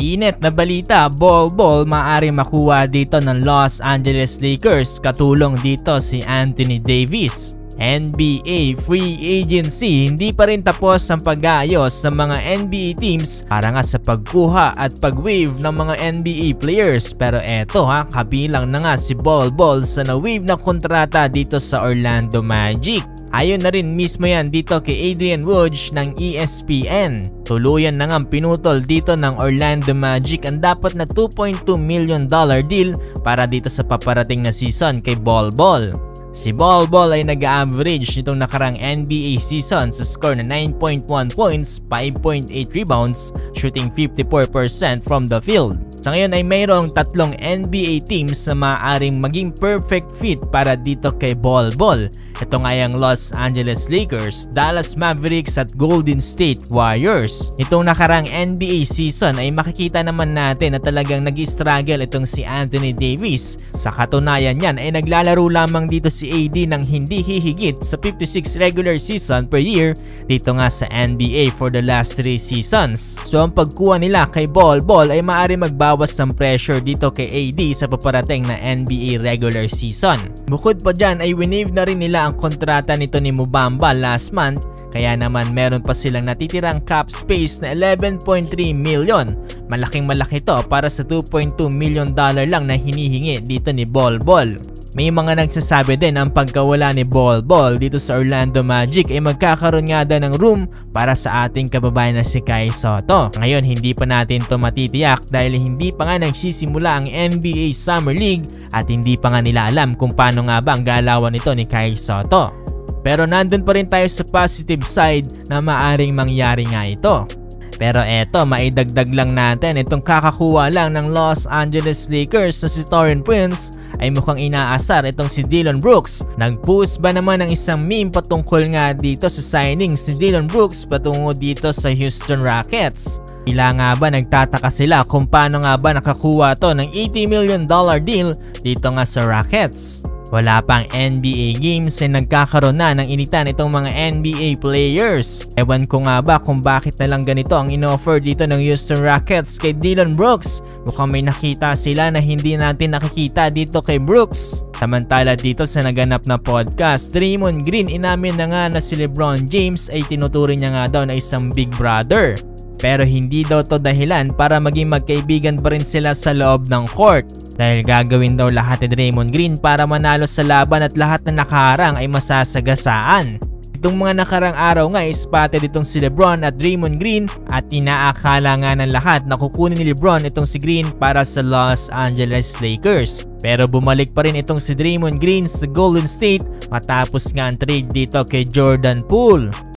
Mainit na balita, ball maaari makuha dito ng Los Angeles Lakers, katulong dito si Anthony Davis. NBA free agency, hindi pa rin tapos ang pag-aayos sa mga NBA teams para nga sa pagkuha at pag-waive ng mga NBA players. Pero eto kabilang na nga si Ball sa na-waive na kontrata dito sa Orlando Magic. Ayon na rin mismo yan dito kay Adrian Woj ng ESPN. Tuluyan na nga pinutol dito ng Orlando Magic ang dapat na $2.2 million deal para dito sa paparating na season kay Ball. Si Ball ay nag-average nitong nakarang NBA season sa score na 9.1 points, 5.8 rebounds, shooting 54% from the field. Sa ngayon ay mayroong 3 NBA teams na maaaring maging perfect fit para dito kay Ball. Ito nga yung Los Angeles Lakers, Dallas Mavericks at Golden State Warriors. Itong nakarang NBA season ay makikita naman natin na talagang nag-struggle itong si Anthony Davis. Sa katunayan yan ay naglalaro lamang dito si AD ng hindi hihigit sa 56 regular season per year dito nga sa NBA for the last 3 seasons. So ang pagkuha nila kay Ball ay maaari magbawas ng pressure dito kay AD sa paparating na NBA regular season. Bukod pa dyan ay winave na rin nila ang kontrata nito ni Mubamba last month, kaya naman meron pa silang natitirang cap space na 11.3 million. Malaki to para sa $2.2 million lang na hinihingi dito ni Ball. May mga nagsasabi din ang pagkawala ni Ball dito sa Orlando Magic ay magkakaroon nga daw ng room para sa ating kababayan na si Kai Sotto. Ngayon hindi pa natin to matitiyak dahil hindi pa nga nagsisimula ang NBA Summer League at hindi pa nga nila alam kung paano nga ba ang galawan nito ni Kai Sotto. Pero nandun pa rin tayo sa positive side na maaring mangyari nga ito. Pero eto, maidagdag lang natin itong kakakuha lang ng Los Angeles Lakers na si Taurean Prince ay mukhang inaasar itong si Dillon Brooks. Nag-post ba naman ng isang meme patungkol nga dito sa signings ni Dillon Brooks patungo dito sa Houston Rockets. Ila nga ba nagtataka sila kung paano nga ba nakakuha to ng $80 million deal dito nga sa Rockets. Wala pang NBA games ay nagkakaroon na ng initan itong mga NBA players. Ewan ko nga ba kung bakit na lang ganito ang inoffer dito ng Houston Rockets kay Dillon Brooks. Mukhang may nakita sila na hindi natin nakikita dito kay Brooks. Samantala dito sa naganap na podcast, Draymond Green inamin na nga na si LeBron James ay tinuturing niya nga daw na isang big brother. Pero hindi daw to dahilan para maging magkaibigan pa rin sila sa loob ng court. Dahil gagawin daw lahat ni Draymond Green para manalo sa laban at lahat na nakaharang ay masasagasaan. Itong mga nakarang araw nga spotted itong si LeBron at Draymond Green at inaakala nga ng lahat na kukunin ni LeBron itong si Green para sa Los Angeles Lakers. Pero bumalik pa rin itong si Draymond Green sa Golden State matapos nga ang trade dito kay Jordan Poole.